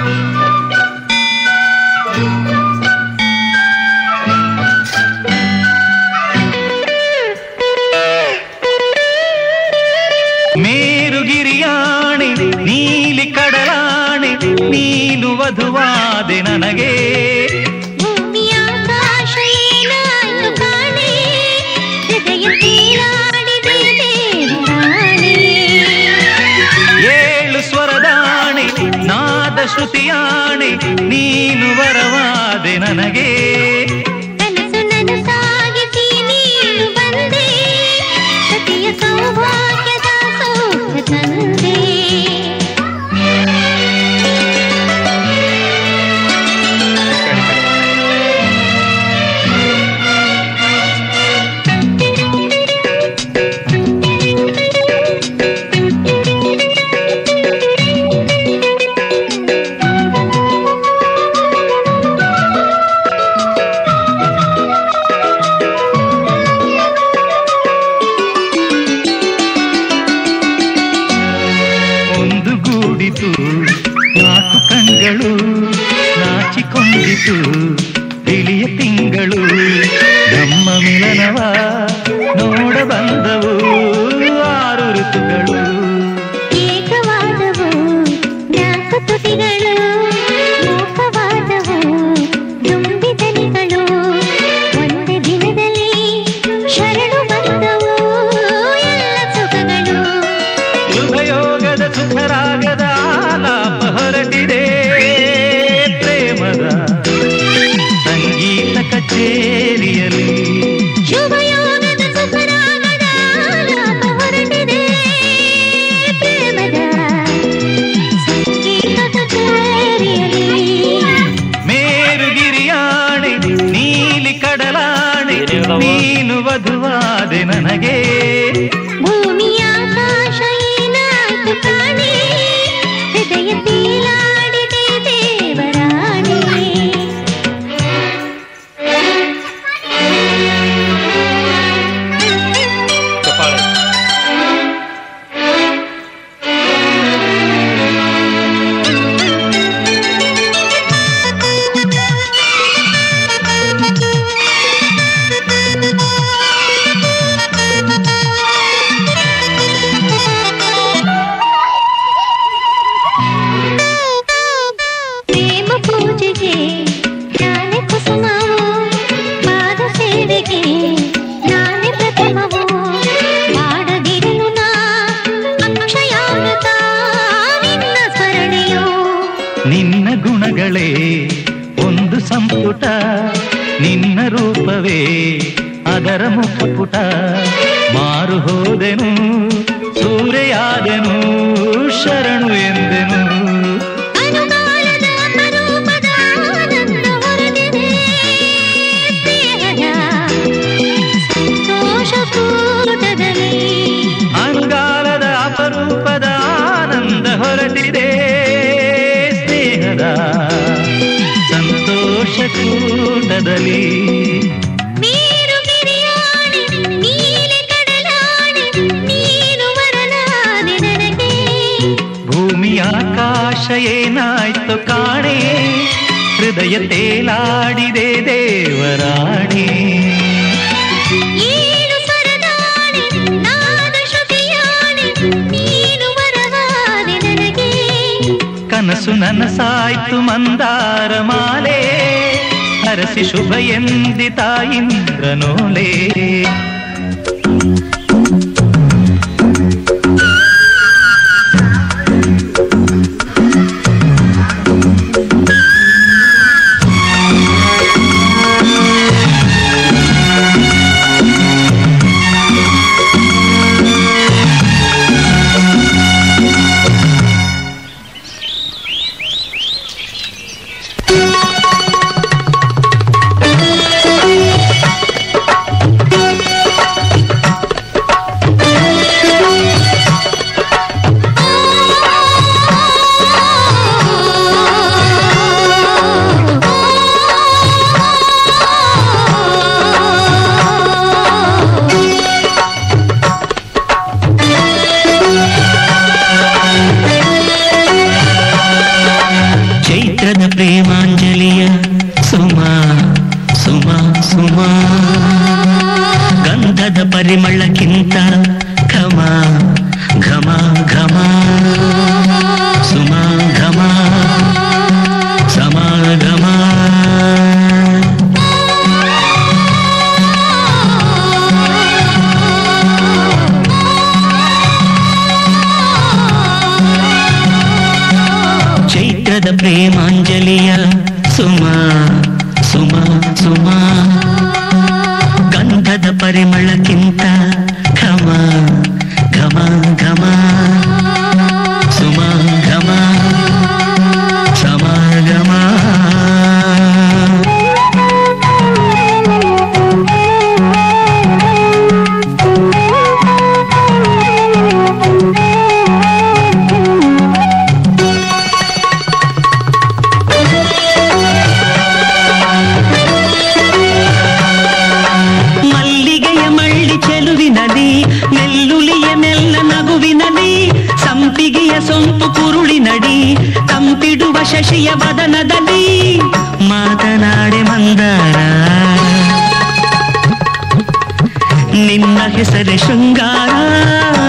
ಮೇರುಗಿರಿಯಾಣೆ ನೀಲಿ ಕಡಲಾಣೆ ನೀನು ವಧುವಾದೆ ನನಗೆ ಏಳು ಸ್ವರದಾಣೆ ನಾದ ಶ್ರುತಿಯಾಣೆ ನೀನು ವರವಾದೆ ನನಗೆ ನಾಲ್ಕು ಕಣ್ಗಳು ನಾಚಿಕೊಂಡಿತು ತಿಳಿಯ ತಿಂಗಳು ನಮ್ಮ ಮಿಲನವ ನೋಡ ಬಂದವು ಆರು ಋತುಗಳು ಏಕವಾದವು ನಾಲ್ಕು ತುಟಿಗಳು ಮೂಕವಾದವು ದುಂಬಿದನಿಗಳು ಒಂದೇ ದಿನದಲ್ಲಿ ಶರಣು ಬಂದವು ಎಲ್ಲ ಸುಖಗಳು ಶುಭಯೋಗದ ಸುಖರಾಗದ ಆಲಾಪ ಹೊರಟಿದೆ ಪ್ರೇಮದ ಸಂಗೀತ ಕಚೇರಿಯಲ್ಲಿ ಶುಭಯೋಗದ ಸುಖರಾಗದ ಆಲಾಪ ಹೊರಟಿದೆ ಪ್ರೇಮದ ಸಂಗೀತ ಕಚೇರಿಯಲ್ಲಿ ಮೇರುಗಿರಿಯಾಣೆ ನೀಲಿ ಕಡಲಾಣೆ ನೀನು ವಧುವಾದೆ ನನಗೆ ಭೂಮಿಯ ಆಕಾಶ ಏನಾಯ್ತು ಕಾಣೆ ಹೃದಯ ತೇಲಾಡಿದೆ ದೇವರಾಣೆ ಪ್ರೇಮ ಪೂಜೆಗೆ ನಾನೇ ಕುಸುಮವು ಪಾದ ಸೇವೆಗೆ ನಾನೇ ಪ್ರಥಮವು ಮಾಡದಿರಲು ನಾ ಅಕ್ಷಯಾಮೃತ ನಿನ್ನ ಸ್ಮರಣೆಯೋ ನಿನ್ನ ಗುಣಗಳೇ ಒಂದು ಸಂಪುಟ ನಿನ್ನ ರೂಪವೇ ಅದರ ಮುಖಪುಟ ಮಾರು ಹೋದೆನು ಸೂರೆಯಾದೆನು ಶರಣು ಎಂದೆನು ಅನುಕಾಲದ ಅಪರೂಪದ ಆನಂದ ಹೊರಟಿದೆ ದೇಹದ ಸಂತೋಷಕೂಟದಲ್ಲಿ ಅಂಗಾಲದ ಅಪರೂಪದ ಆನಂದ ಹೊರಟಿದೆ ಸ್ನೇಹದ ಸಂತೋಷ ಕೂಟದಲ್ಲಿ ಮೇರುಗಿರಿಯಾಣೆ ನೀಲಿ ಕಡಲಾಣೆ ನೀನು ವರನಾದೆ ನನಗೆ ಭೂಮಿಯ ಆಕಾಶ ಏನಾಯ್ತು ಕಾಣೆ ಹೃದಯ ತೇಲಾಡಿದೆ ದೇವರಾಣೆ ಏಳು ಸ್ವರದಾಣೆ ನಾದ ಶ್ರುತಿಯಾಣೆ ನೀನು ವರವಾದೆ ನನಗೆ ಕನಸು ನನಸಾಯ್ತು ಮಂದಾರ ಮಾಲೆ ಹರಸಿ ಶುಭ ಎಂದಿತ ಇಂದ್ರನೋಲೆ ಪ್ರೇಮಾಂಜಲಿಯ ಸುಮ ಸುಮ ಸುಮ ಗಂಧದ ಪರಿಮಳಕ್ಕಿಂತ ಘಮ ಘಮ ಘಮ ಸುಮ ಘಮ ಸಮಾಗಮ ಚೈತ್ರದ ಪ್ರೇಮಾಂಜಲಿಯ ಸುಮ ಸುಮ ಸುಮ ಗಂಧದ ಪರಿಮಳಕ್ಕಿಂತ ಘಮ ಘಮ ಘಮ ಸುಮ ಘಮ ಸಮಾಗಮ ಮಲ್ಲಿಗೆಯ ಮಳ್ಳಿ ಚೆಲುವಿನಲ್ಲಿ ನೆಲ್ಲುಲಿಯ ನೆಲ್ಲ ನಗುವಿನಲ್ಲಿ ಸಂಪಿಗೆಯ ಸೊಂಪು ಕುರುಳಿನಡಿ ತಂಪಿಡುವ ಶಶಿಯ ವದನದಲ್ಲಿ ಮಾತನಾಡೆ ಮಂದಾರ ನಿನ್ನ ಹೆಸರೇ ಶೃಂಗಾರ